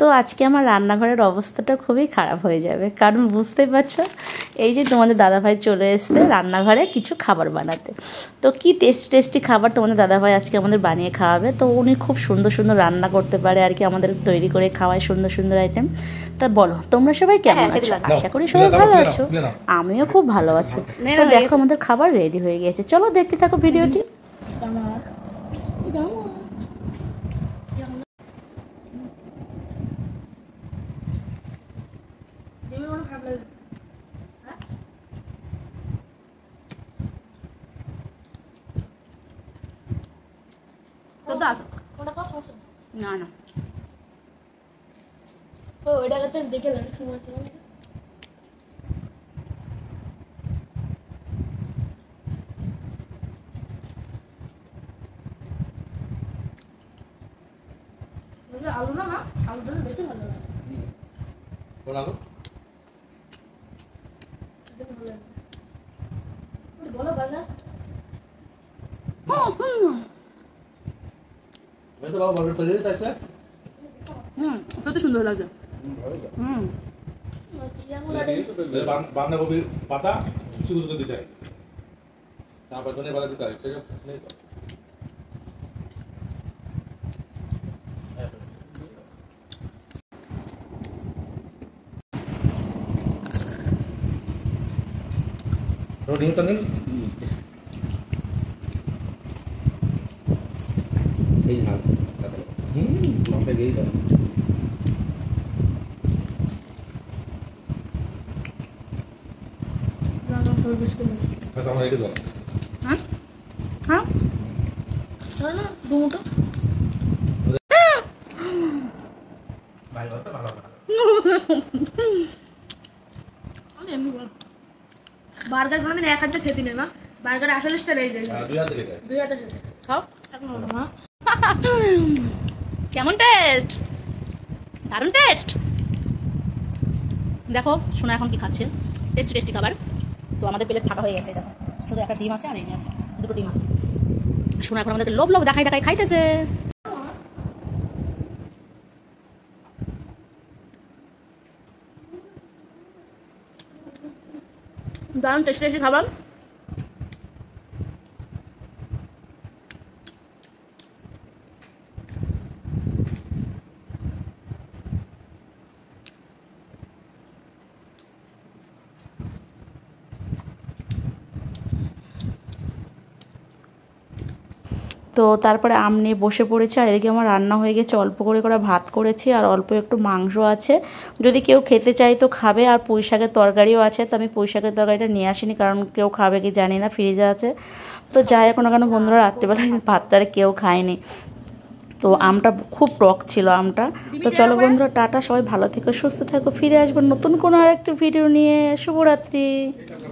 তো আজকে আমার রান্নাঘরের অবস্থাটা খুবই খারাপ হয়ে যাবে, কারণ বুঝতেই পারছো এই যে তোমাদের দাদাভাই চলে এসছে রান্নাঘরে কিছু খাবার বানাতে। তো কি টেস্টি খাবার তোমাদের দাদাভাই আজকে আমাদের বানিয়ে খাওয়াবে। তো উনি খুব সুন্দর সুন্দর রান্না করতে পারে আর কি, আমাদের তৈরি করে খাওয়ায় সুন্দর সুন্দর আইটেম। তা বলো তোমরা সবাই কেমন আছো? আশা করি সবাই ভালো আছো, আমিও খুব ভালো আছি। তো দেখো আমাদের খাবার রেডি হয়ে গেছে, চলো দেখতে থাকো ভিডিওটি। না না ওইটা দেখে আলু না আলুটা বেশি ভালো লাগে। কোন আলু? বলো বানা সত্যি সুন্দর লাগছে। বাঁধাকপির পাতা কুচি কুচি দিতে হয়, তারপর ধনে পাতা দিতে হয়। ডিমটা নিন, এই ঝাল মাথায় গিয়ে যাবে। আমার এটা দাও। হ্যাঁ হ্যাঁ না দুটো ভাই ভালো ভালো আমি এমনি বল বার্গার কোনদিন এক হাতে খেতে নেই মা, বার্গার আসলে স্টাইল এই দেয় দুই হাতে খেতে খাও মা। কেমন টেস্ট? দারুণ টেস্ট। দেখো শোনা এখন কি খাচ্ছে, টেস্টি খাবার। তো আমাদের প্লেট ফাঁকা হয়ে গেছে, দেখো শুধু একটা ডিম আছে আর এই যে আছে দুটো ডিম আছে। শোনা এখন আমাদেরকে লোভ দেখাই খাইতেছে। দারুণ টেস্টি খাবার। তো তারপরে আম নিয়ে বসে পড়েছে, আর এদিকে আমার রান্না হয়ে গেছে, অল্প করে ভাত করেছি আর অল্প একটু মাংস আছে, যদি কেউ খেতে চাই তো খাবে। আর পুঁই শাকের তরকারিও আছে, তো আমি পুঁই শাকের তরকারিটা নিয়ে আসিনি, কারণ কেউ খাবে কি জানি না, ফ্রিজে আছে। তো যাই এখন কেন বন্ধুরা, রাত্রিবেলায় ভাতটা কেউ খায়নি। তো আমটা খুব টক ছিল আমটা। তো চলো বন্ধুরা টাটা, সবাই ভালো থেকো সুস্থ থেকো, ফিরে আসবো নতুন কোনো আর একটা ভিডিও নিয়ে। শুভরাত্রি।